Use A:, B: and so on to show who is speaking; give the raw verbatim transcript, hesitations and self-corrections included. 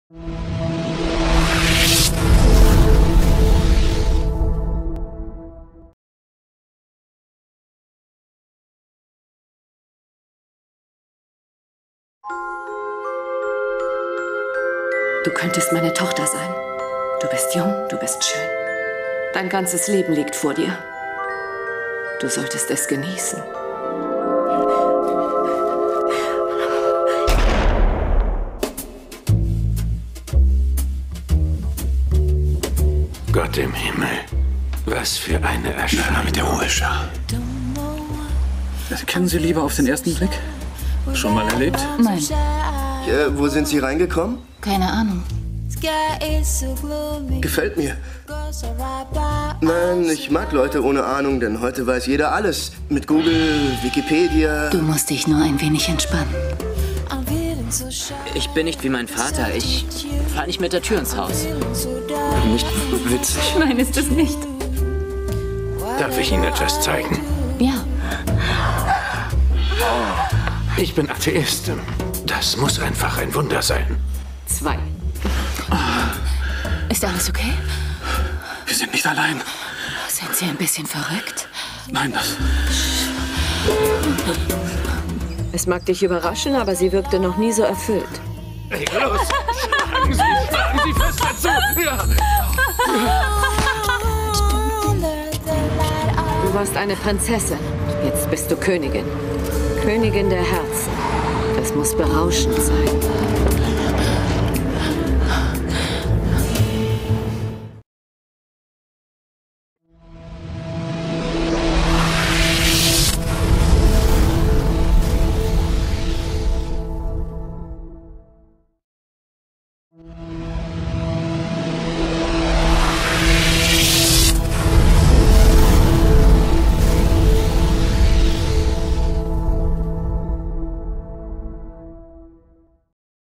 A: Du könntest meine Tochter sein. Du bist jung, du bist schön. Dein ganzes Leben liegt vor dir. Du solltest es genießen.
B: Gott im Himmel. Was für eine Erscheinung.
C: Mit der Ruhe, Schar. Kennen Sie Liebe auf den ersten Blick? Schon mal erlebt?
D: Nein.
E: Ja, wo sind Sie reingekommen?
D: Keine Ahnung.
E: Gefällt mir. Nein, ich mag Leute ohne Ahnung, denn heute weiß jeder alles. Mit Google, Wikipedia.
D: Du musst dich nur ein wenig entspannen.
F: Ich bin nicht wie mein Vater. Ich fahre nicht mit der Tür ins Haus.
C: Nicht witzig.
A: Nein, ist es nicht.
B: Darf ich Ihnen etwas zeigen?
D: Ja.
B: Ich bin Atheist. Das muss einfach ein Wunder sein.
A: Zwei.
D: Ist alles okay?
C: Wir sind nicht allein.
D: Sind Sie ein bisschen verrückt?
C: Nein, das...
A: Es mag dich überraschen, aber sie wirkte noch nie so erfüllt.
B: Hey, los! Schlagen Sie, schlagen Sie fest dazu! Ja.
A: Du warst eine Prinzessin. Jetzt bist du Königin. Königin der Herzen. Das muss berauschend sein.